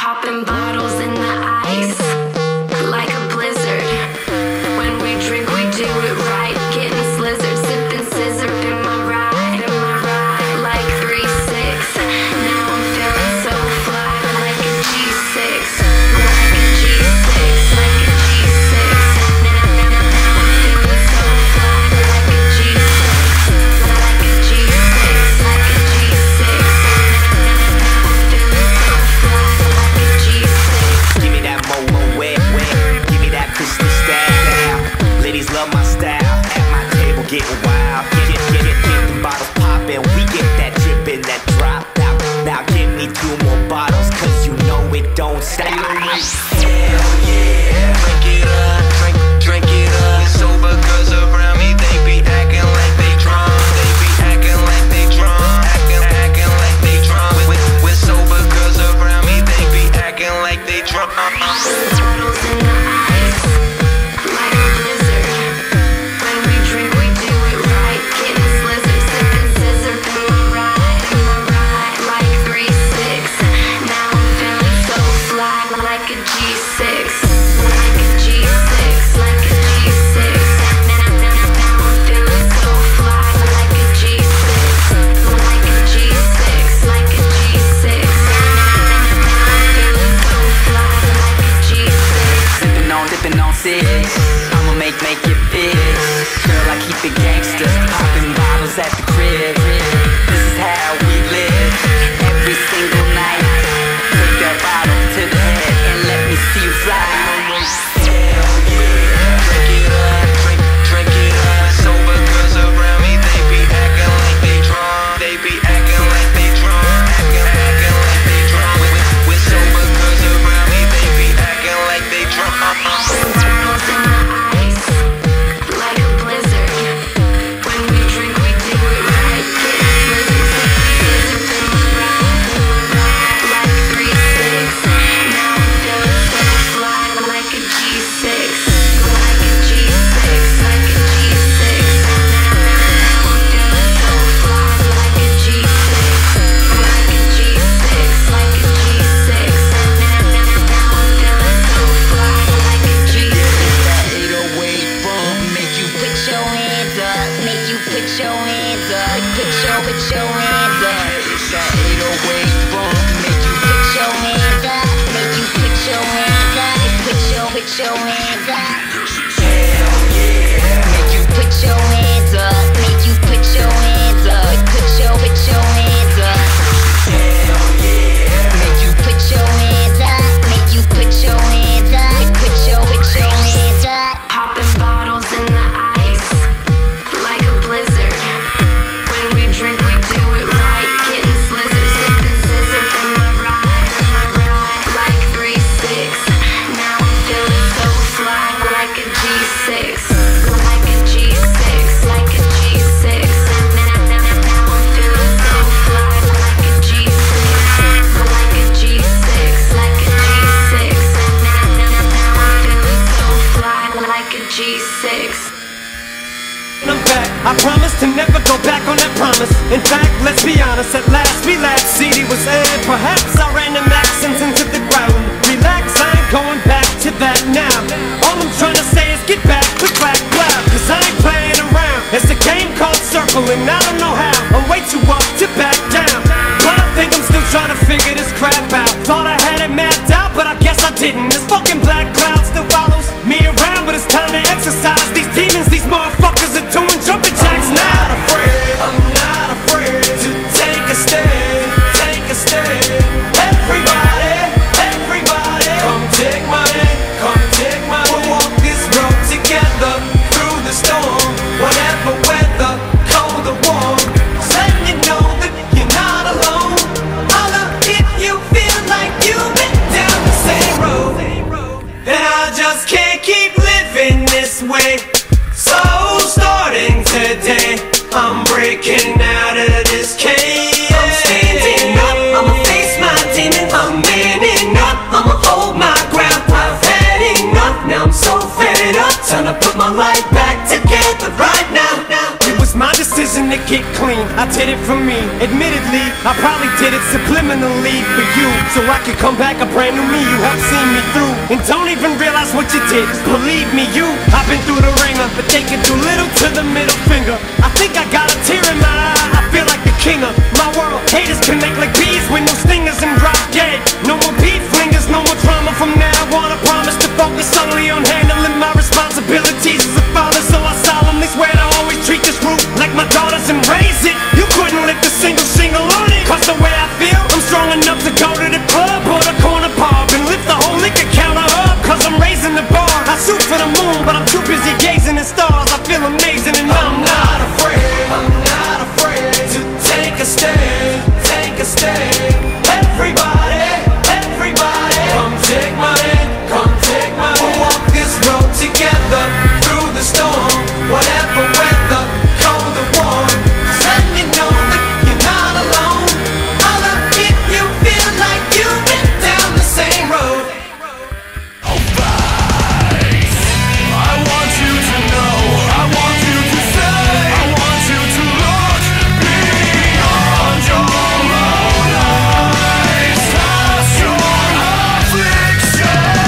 Popping bottles in the ice like a blizzard. When we drink, we do it right. Getting slizzard, sipping scissor in my ride, like 3-6. Now I'm feeling so fly, like a G6, like a G6, like a G6. Now I'm feeling so fly, like a G6, like a G6, like a G6. Now I'm feeling so fly, like a G6. Give me that mo wet, give me that crystal style. Ladies love my style, at my table getting wild. Get the bottles poppin', we get that drippin', that drop out. Now give me 2 more bottles, cause you know it don't stop. Hell yeah, drink it up, drink it up. Sober girls around me, they be acting like they drunk. They be acting like they drunk, acting like they drunk. With sober girls around me, they be acting like they drunk. Bottles in the ice like a blizzard. When we drink, we do it right. Getting slizzard, sipping scissor in my ride, like 3-6. Now I'm feeling so fly, like a G6, like a G6, like a G6. Now I'm feeling so fly, like a G6, like a G6, like a G6. Now I'm feeling so fly, like a G6. Sippin' on 6, I'ma make it big. Girl, I keep it gangsta, popping bottles at the crib. This is how we live, every single night. Take that bottle to the head and let me see you fly. Hell yeah, drink it up, drink it up. Sober girls around me, they be acting like they drunk. They be acting like they drunk, acting like they drunk. With sober girls around me, they be acting like they drunk. Bottles in the ice like a blizzard. When we drink, we do it right. Getting slizzard, sipping scissor in my ride, like 3-6. Now I'm feeling so fly, like a G6, like a G6, like a G6. Now I'm feeling so fly, like a G6, like a G6, like a G6. Now I'm feeling so fly, like a G6. That 808 bump make you put your hands up, make you put your hands up, put your hands up. It's that 808 bump make you put your hands up, make you put your hands up, put your hands up. Hell yeah, Make you put your hands up, make you put your hands up, put your hands up. hell yeah. Make you put your hands up, make you put your hands up, put your hands up. Popping bottles in the ice like a blizzard. When we drink, we do it right. Getting slizzard, sipping scissor in my ride, like 3-6. Now I'm feeling so fly, like a G6, like a G6, like a G6. Now I'm feeling so fly, like a G6, like a G6, like a G6. Now I'm feeling so fly, like a G6. I'm back, I promise to never go back on that promise. In fact, let's be honest, at last we laughed. CD was aired, perhaps our random accents into the ground. Relax, I ain't going back to that now. All I'm trying to say is get back, click, clack, clap. Cause I ain't playing around. It's a game called circling, I don't know how. I'm way too up to back down. But I think I'm still trying to figure this crap out. Thought I had it mapped out, but I guess I didn't. This fucking black cloud still follows me around, but it's time to exercise these demons. These motherfuckers are doing jumping jacks now. I'm not afraid to take a stand, take a stand. Everybody, come take my hand, come take my hand. We'll walk this road together through the storm, whatever weather, cold or warm. Just letting you know that you're not alone. Holla if you feel like you've been down the same road. And I just can't keep living this way. So starting today, I'm breaking out of this cage. I'm standing up, I'ma face my demons. I'm manning up, I'ma hold my ground. I've had enough, now I'm so fed up. Time to put my life back together right now. It was my decision to get clean. I did it for me. Admittedly, I probably did it subliminally for you, so I could come back a brand new me. You have seen me through, and don't even realize what you did. Believe me, I've been through the ringer, but they can do little to the middle finger. I think I got a tear in my eye. I feel like the king of my world. Haters connect like bees with no stingers and drop dead. No more beef flingers, no more trauma from now on. I promise to focus solely on handling my responsibilities as a father, so I solemnly swear to always treat this group like my daughters and raise it. You couldn't lift a single on it, cause the way I feel, I'm strong enough to go to the club or the corner pub and lift the whole liquor counter up, cause I'm raising the bar. I shoot for the moon, but I'm too busy gazing at stars. I feel amazing and I'm not afraid to take a stand, take a stand. Everybody, come take my hand, come take my hand. We'll walk this road together through the storm, whatever weather, cold or warm. Just let me know that you're not alone. Holla if you feel like you've been down the same road. I want you to know, I want you to say, I want you to look beyond your own eyes, past your afflictions.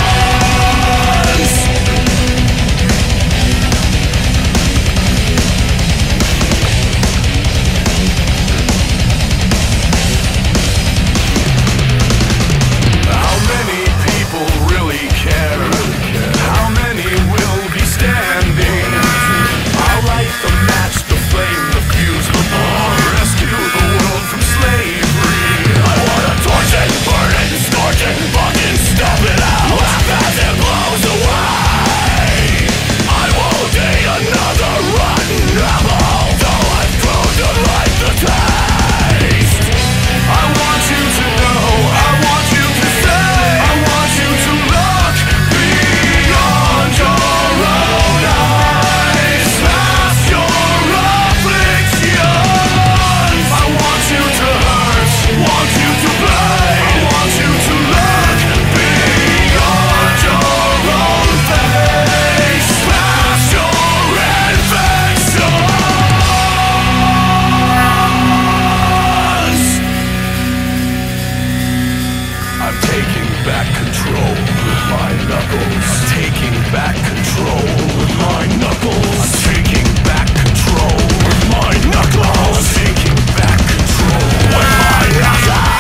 How many people really care? How many will be standing? I'll light the match, the flame, the fuse, the bomb. Rescue the world from slavery. I wanna torch it, burn it, scorch it, fucking stomp it out. Laugh as it blows away. I won't date another rotten apple, though I've grown to like the taste. I want you to know, I want you to say, I want you to look beyond your own eyes, past your afflictions. I want you to hurt, want you to blame, I want you to look beyond your own face, past your infections. I'm taking back control with my knuckles. I'm taking back control with my knuckles. I'm taking back control with my knuckles. I'm taking back control with my knuckles.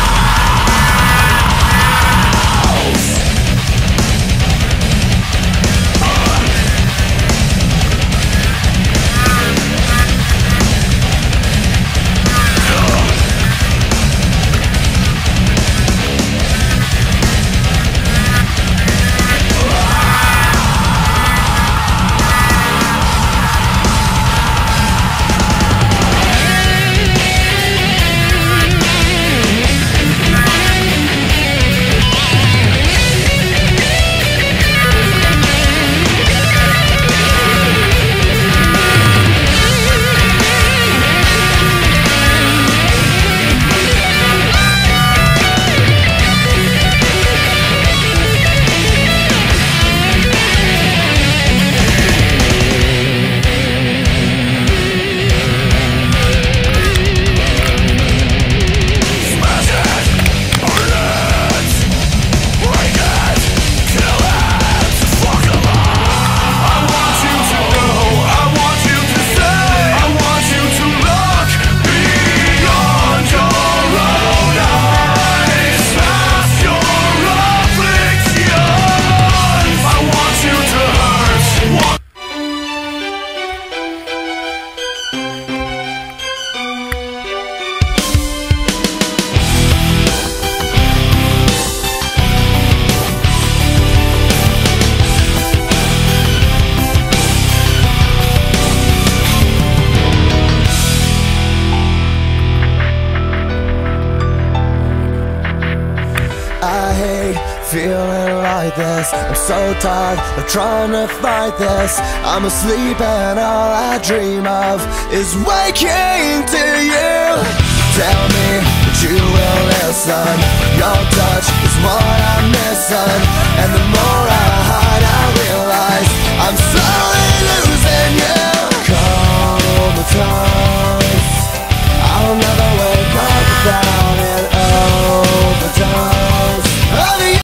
feeling like this. I'm so tired of trying to fight this. I'm asleep and all I dream of is waking to you. Tell me that you will listen. Your touch